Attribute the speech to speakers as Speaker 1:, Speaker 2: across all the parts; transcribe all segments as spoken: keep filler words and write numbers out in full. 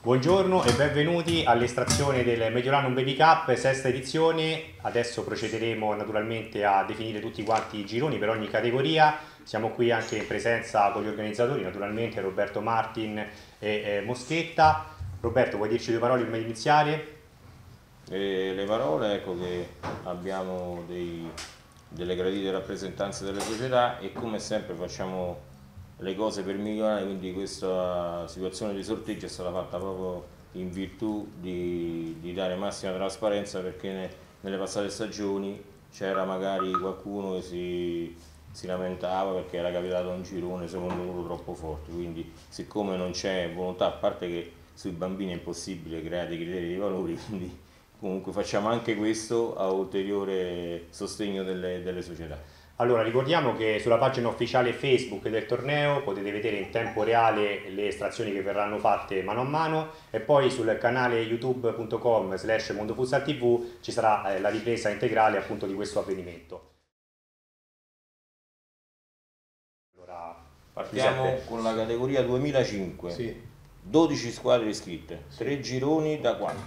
Speaker 1: Buongiorno e benvenuti all'estrazione del Mediolanum Baby Cup, sesta edizione. Adesso procederemo naturalmente a definire tutti quanti i gironi per ogni categoria. Siamo qui anche in presenza con gli organizzatori, naturalmente Roberto Martin e eh, Moschetta. Roberto, vuoi dirci due parole prima di iniziare?
Speaker 2: E le parole, ecco che abbiamo dei, delle gradite rappresentanze delle società e come sempre facciamo le cose per migliorare, quindi questa situazione di sorteggio è stata fatta proprio in virtù di, di dare massima trasparenza, perché ne, nelle passate stagioni c'era magari qualcuno che si, si lamentava perché era capitato un girone secondo loro troppo forte, quindi siccome non c'è volontà, a parte che sui bambini è impossibile creare dei criteri di valori, quindi comunque facciamo anche questo a ulteriore sostegno delle, delle società.
Speaker 1: Allora, ricordiamo che sulla pagina ufficiale Facebook del torneo potete vedere in tempo reale le estrazioni che verranno fatte mano a mano e poi sul canale youtube punto com slash mondofutsal tv ci sarà eh, la ripresa integrale appunto di questo avvenimento. Allora,
Speaker 2: partiamo
Speaker 1: Giuseppe.
Speaker 2: con la categoria duemilacinque, sì. dodici squadre iscritte, sì. tre gironi da quanto?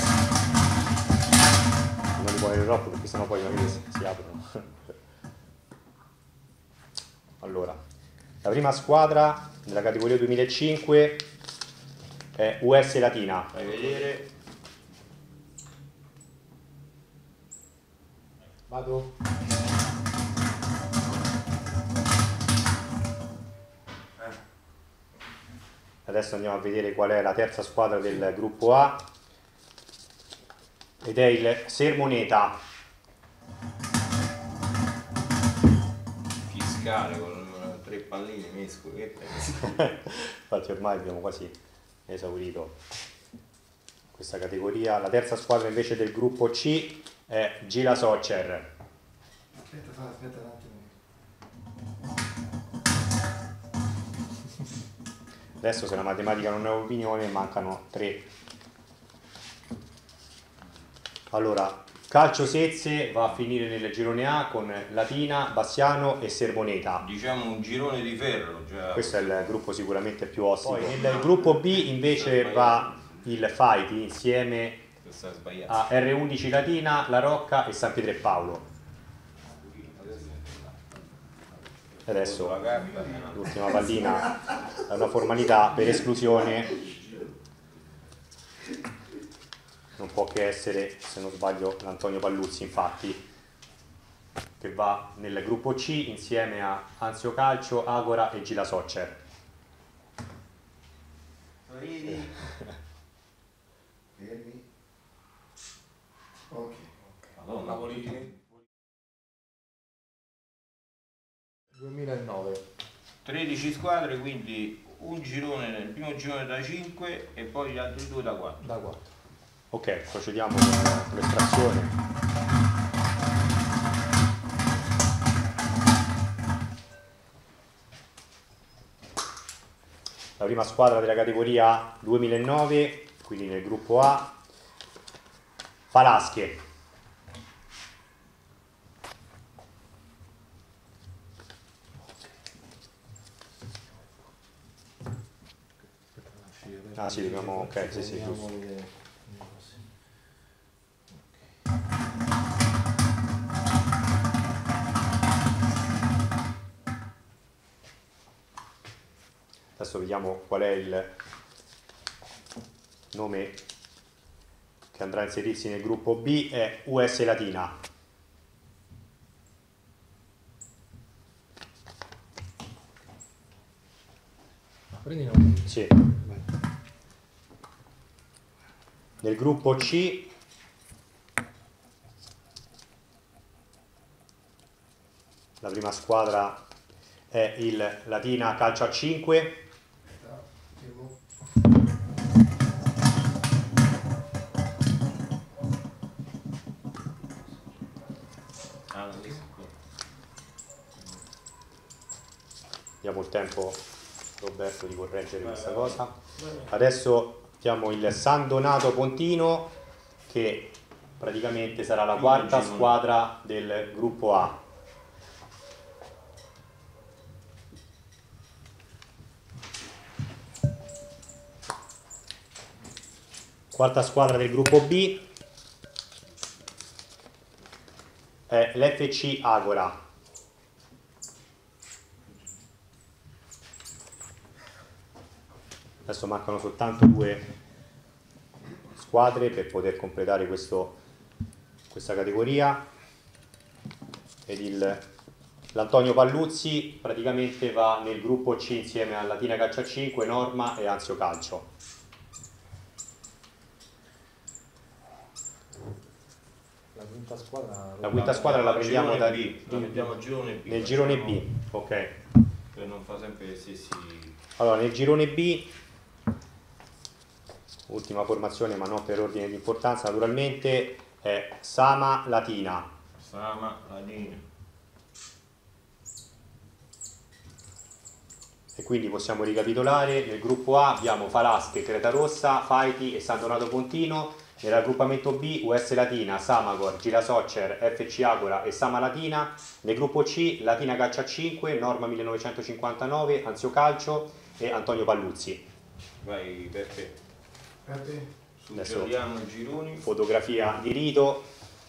Speaker 1: Non li puoi troppo perché sennò poi si aprono. Allora, la prima squadra della categoria duemilacinque è U S Latina.
Speaker 2: Fai vedere.
Speaker 3: Vado.
Speaker 1: Adesso andiamo a vedere qual è la terza squadra del gruppo A ed è il Sermoneta.
Speaker 2: Fiscale con tre palline mescole.
Speaker 1: Infatti ormai abbiamo quasi esaurito questa categoria. La terza squadra invece del gruppo C è Gila Soccer.
Speaker 3: Aspetta, aspetta un attimo.
Speaker 1: Adesso, se la matematica non è opinione, mancano tre. Allora, Calcio Sezze va a finire nel girone A con Latina, Bassiano e Sermoneta.
Speaker 2: Diciamo un girone di ferro. Già.
Speaker 1: Questo è il gruppo sicuramente più ostico. Poi nel gruppo B invece va il Fighty insieme a R undici Latina, La Rocca e San Pietro e Paolo. Adesso l'ultima pallina è una formalità per esclusione. Non può che essere, se non sbaglio, l'Antonio Palluzzi, infatti, che va nel gruppo C insieme a Anzio Calcio, Agora e Gila Soccer.
Speaker 3: Fermi. Fermi. Ok.
Speaker 2: Madonna,
Speaker 3: duemilanove.
Speaker 2: tredici squadre, quindi un girone nel primo girone da cinque e poi gli altri due da quattro.
Speaker 3: Da quattro.
Speaker 1: Ok, procediamo con l'estrazione. La prima squadra della categoria duemilanove, quindi nel gruppo A, Falasche. Ah sì, dobbiamo, ok, sì, sì, giusto. Adesso vediamo qual è il nome che andrà a inserirsi nel gruppo B, è U S Latina.
Speaker 3: Prendi nome.
Speaker 1: Sì. Nel gruppo C la prima squadra è il Latina Calcio a cinque. Diamo il tempo, Roberto, di correggere questa cosa. Adesso abbiamo il San Donato Pontino, che praticamente sarà la quarta squadra del gruppo A. Quarta squadra del gruppo B è l'F C Agora. Adesso mancano soltanto due squadre per poter completare questo, questa categoria ed il, l'Antonio Palluzzi praticamente va nel gruppo C insieme a Latina Calcio a cinque, Norma e Anzio Calcio.
Speaker 3: La quinta squadra
Speaker 1: La quinta squadra la prendiamo da,
Speaker 2: B, la mettiamo al girone B.
Speaker 1: nel girone B, ok.
Speaker 2: Per non fare sempre gli stessi.
Speaker 1: Allora, nel girone B, ultima formazione ma non per ordine di importanza naturalmente, è Sama Latina.
Speaker 2: Sama Latina.
Speaker 1: E quindi possiamo ricapitolare: nel gruppo A abbiamo Falasche, Cretarossa, Faiti e San Donato Pontino. Nel raggruppamento B U S Latina, Samagor, Girasoccer, F C Agora e Sama Latina. Nel gruppo C Latina Calcio a cinque, Norma millenovecentocinquantanove, Anzio Calcio e Antonio Palluzzi.
Speaker 2: Vai Peppe.
Speaker 3: Peppe.
Speaker 2: Suggeriamo i gironi.
Speaker 1: Fotografia di rito.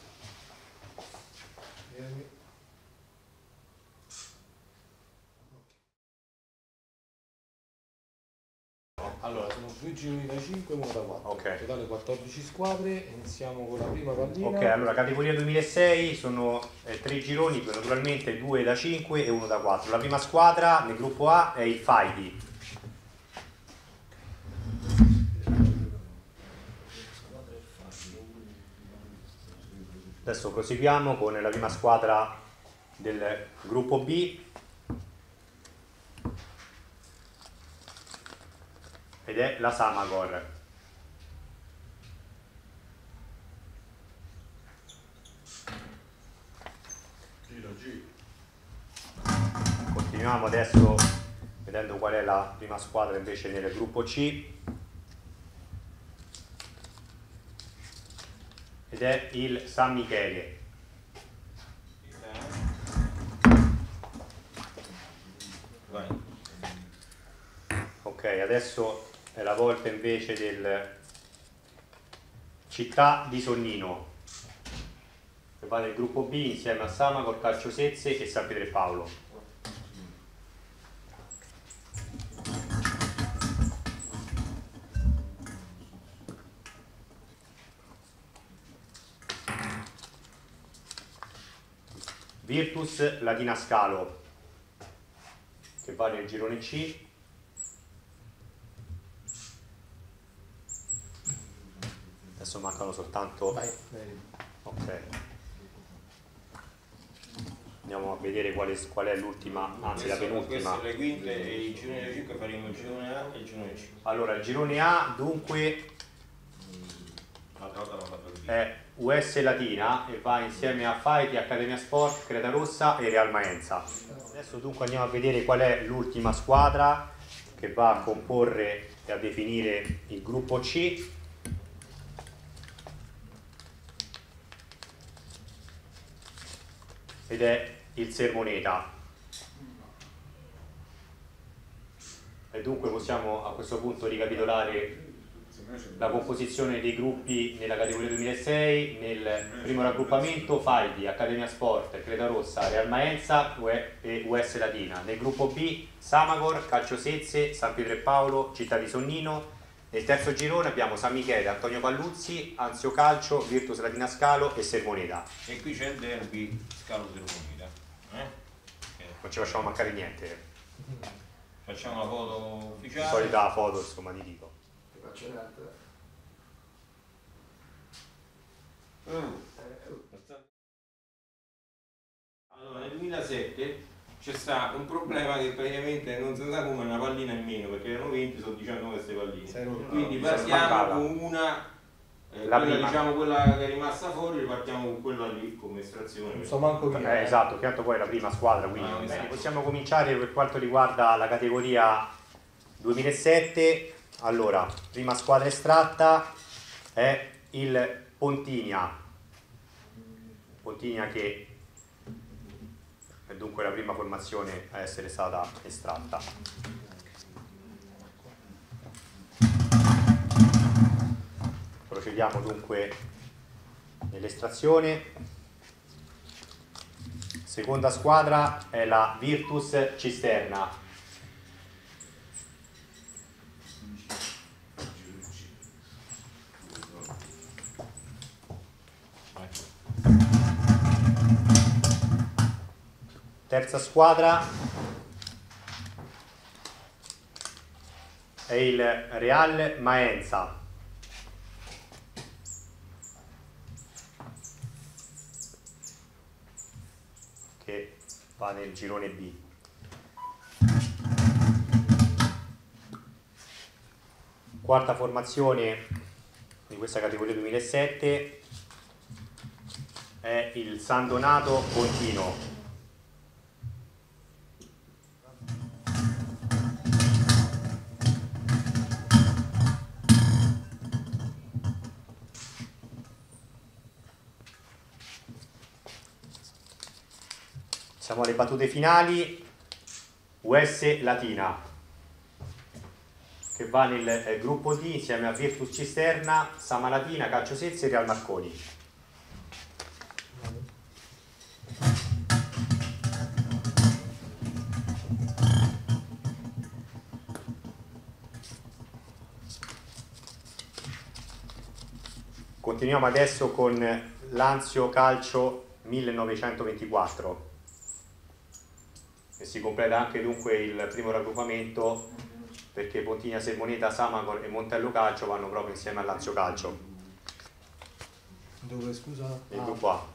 Speaker 3: Allora, sono due gironi da cinque e uno da quattro.
Speaker 1: Ok.
Speaker 3: Totale quattordici squadre. Iniziamo con la prima pallina.
Speaker 1: Ok, allora categoria duemilasei sono eh, tre gironi, naturalmente due da cinque e uno da quattro. La prima squadra nel gruppo A è il Faiti. Adesso proseguiamo con la prima squadra del gruppo B ed è la Samagor. Continuiamo adesso vedendo qual è la prima squadra invece nel gruppo C ed è il San Michele.
Speaker 2: Vai.
Speaker 1: Ok, adesso è la volta invece del Città di Sonnino, che va nel gruppo B insieme a Samagor, Calciosezze e San Pietropaolo. Virtus Latina Scalo, che va nel girone C. Adesso mancano soltanto...
Speaker 3: Vai.
Speaker 1: Ok. Andiamo a vedere qual è, qual è l'ultima, anzi la penultima.
Speaker 2: Queste le quinte e il girone da cinque faremo il girone A e il girone C.
Speaker 1: Allora, il girone A dunque
Speaker 2: L'altra volta l'ho fatto il B.
Speaker 1: è U S Latina e va insieme a Faiti, Accademia Sport, Cretarossa e Real Maenza. Adesso dunque andiamo a vedere qual è l'ultima squadra che va a comporre e a definire il gruppo C. Ed è il Sermoneta. E dunque possiamo a questo punto ricapitolare la composizione dei gruppi nella categoria duemilasei. Nel primo raggruppamento Faiti, Accademia Sport, Cretarossa, Real Maenza e U S Latina. Nel gruppo B Samagor, Calciosezze, San Pietropaolo, Città di Sonnino. Nel terzo girone abbiamo San Michele, Antonio Palluzzi, Anzio Calcio, Virtus Latina Scalo e Sermoneta.
Speaker 2: E qui c'è il derby Scalo Sermoneta. Eh?
Speaker 1: Non ci facciamo mancare niente.
Speaker 2: Facciamo la foto ufficiale.
Speaker 1: Solita foto insomma di Tito.
Speaker 3: Ti faccio un'altra.
Speaker 2: Allora nel duemilasette c'è stato un problema che praticamente non si sa come una pallina in meno, perché erano venti, sono diciannove queste palline.
Speaker 3: Sei rotto.
Speaker 2: Quindi
Speaker 1: Mi sono
Speaker 2: partiamo
Speaker 1: spaccata.
Speaker 2: con una, eh,
Speaker 1: La
Speaker 2: quella,
Speaker 1: prima.
Speaker 2: diciamo quella che è rimasta fuori, ripartiamo con quella lì come estrazione.
Speaker 3: Non so manco chi
Speaker 1: Eh,
Speaker 3: è.
Speaker 1: esatto, che tanto poi è la prima squadra, quindi
Speaker 2: Ah,
Speaker 1: bene.
Speaker 2: esatto.
Speaker 1: Possiamo cominciare per quanto riguarda la categoria duemilasette. Allora, prima squadra estratta è il Pontinia. Pontinia che è dunque la prima formazione a essere stata estratta. Procediamo dunque nell'estrazione. Seconda squadra è la Virtus Cisterna. Terza squadra è il Real Maenza. Che va nel girone B. Quarta formazione di questa categoria duemilasette è il San Donato Pontino. Siamo alle battute finali. U S Latina, che va nel eh, gruppo D insieme a Virtus Cisterna, Sama Latina, Calcio Sezze e Real Marconi. Continuiamo adesso con Lazio Calcio millenovecentoventiquattro. E si completa anche dunque il primo raggruppamento, perché Pontinia Sermoneta, Samagor e Montello Calcio vanno proprio insieme al Lazio Calcio.
Speaker 3: Dove, scusa?
Speaker 1: Il
Speaker 3: Ah.
Speaker 1: gruppo A.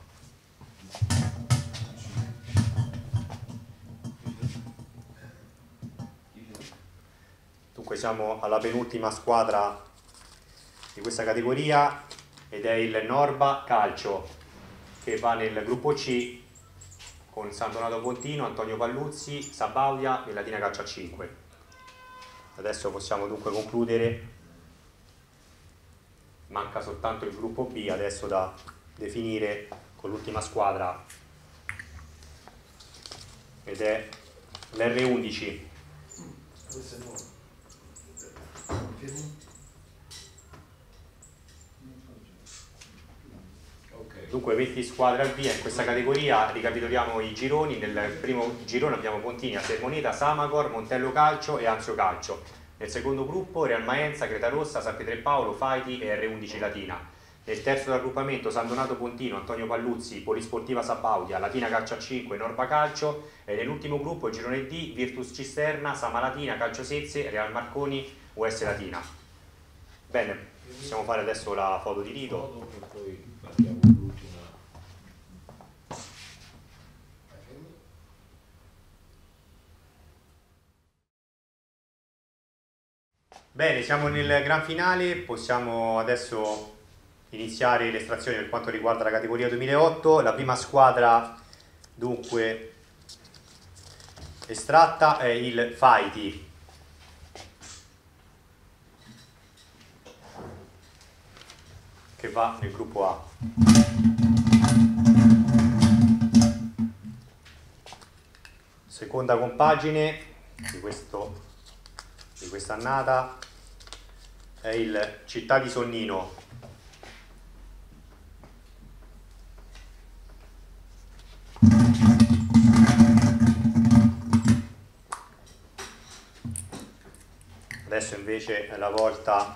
Speaker 1: Dunque siamo alla penultima squadra di questa categoria ed è il Norba Calcio, che va nel gruppo C con San Donato Pontino, Antonio Palluzzi, Sabaudia e Latina Calcio a cinque. Adesso possiamo dunque concludere. Manca soltanto il gruppo B adesso da definire con l'ultima squadra, ed è l'R undici. Dunque venti squadre al via in questa categoria. Ricapitoliamo i gironi. Nel primo girone abbiamo Pontinia, Sermoneta, Samagor, Montello Calcio e Anzio Calcio. Nel secondo gruppo Real Maenza, Cretarossa, San Pietropaolo, Faiti e R undici Latina. Nel terzo raggruppamento San Donato Pontino, Antonio Palluzzi, Polisportiva Sabaudia, Latina Calcio a cinque, Norba Calcio. E nell'ultimo gruppo il girone D, Virtus Cisterna, Sama Latina, Calcio Sezze, Real Marconi, U S Latina. Bene, possiamo fare adesso la foto di rito.
Speaker 2: E poi partiamo con l'ultima.
Speaker 1: Bene, siamo nel gran finale, possiamo adesso iniziare l'estrazione per quanto riguarda la categoria duemilaotto. La prima squadra dunque estratta è il Faiti, che va nel gruppo A. Seconda compagine di questo di quest'annata è il Città di Sonnino, adesso invece è la volta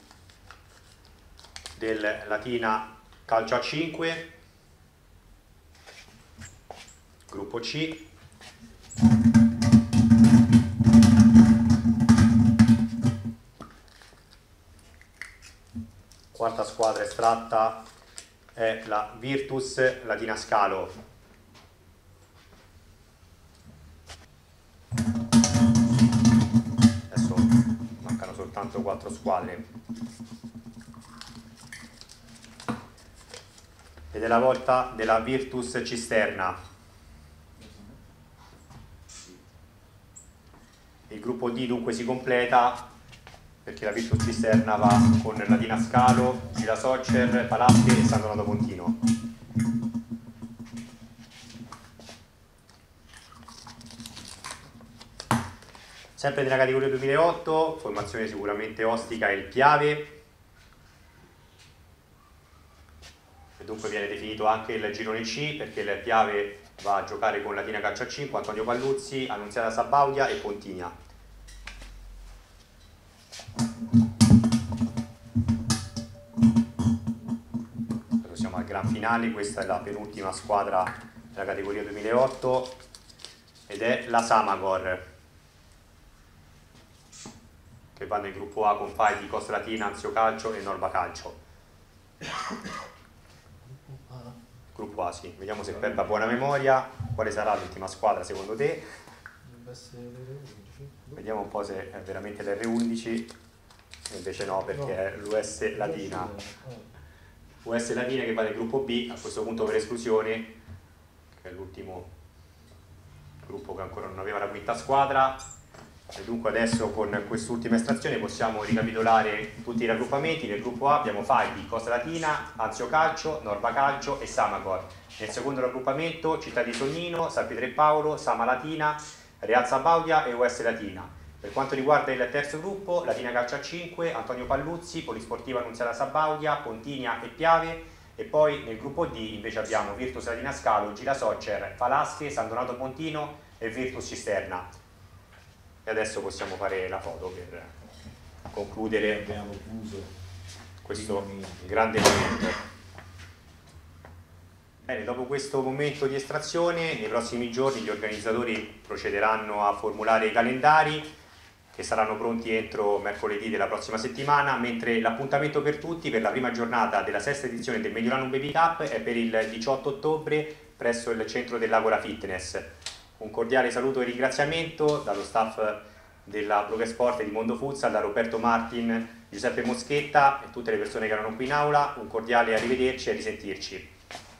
Speaker 1: del Latina Calcio a cinque, gruppo C. Quarta squadra estratta è la Virtus Latina Scalo. Adesso mancano soltanto quattro squadre. Ed è la volta della Virtus Cisterna. Il gruppo D dunque si completa, perché la Virtus Cisterna va con Latina Scalo, Girasoccer, Palazzi e San Donato Pontino. Sempre nella categoria duemilaotto, formazione sicuramente ostica, è il Piave, dunque viene definito anche il girone C, perché il Piave va a giocare con Latina Calcio a cinque, Antonio Palluzzi, Annunziata Sabaudia e Pontigna. Siamo al gran finale, questa è la penultima squadra della categoria duemilaotto ed è la Samagor, che va nel gruppo A con Fai di Costa Latina, Anzio Calcio e Norba Calcio. Gruppo A, sì. Vediamo se per la buona memoria quale sarà l'ultima squadra secondo te. Vediamo un po' se è veramente l'R undici, invece no, perché è l'U S Latina. U S Latina che va nel gruppo B, a questo punto per esclusione, che è l'ultimo gruppo che ancora non aveva la quinta squadra. E dunque adesso con quest'ultima estrazione possiamo ricapitolare tutti i raggruppamenti. Nel gruppo A abbiamo Fai, Costa Latina, Anzio Calcio, Norba Calcio e Samagor. Nel secondo raggruppamento Città di Sonnino, San Pietro e Paolo, Sama Latina, Real Sabaudia e U S Latina. Per quanto riguarda il terzo gruppo, Latina Calcio a cinque, Antonio Palluzzi, Polisportiva Annunziata Sabaudia, Pontigna e Piave. E poi nel gruppo D invece abbiamo Virtus Latina Scalo, Gira Soccer, Falasche, San Donato Pontino e Virtus Cisterna. E adesso possiamo fare la foto per concludere questo grande momento. Bene, dopo questo momento di estrazione, nei prossimi giorni gli organizzatori procederanno a formulare i calendari che saranno pronti entro mercoledì della prossima settimana, mentre l'appuntamento per tutti per la prima giornata della sesta edizione del Mediolanum Baby Cup è per il diciotto ottobre presso il centro dell'Agora Fitness. Un cordiale saluto e ringraziamento dallo staff della Progress Sport e di Mondo Futsal, da Roberto Martin, Giuseppe Moschetta e tutte le persone che erano qui in aula. Un cordiale arrivederci e risentirci.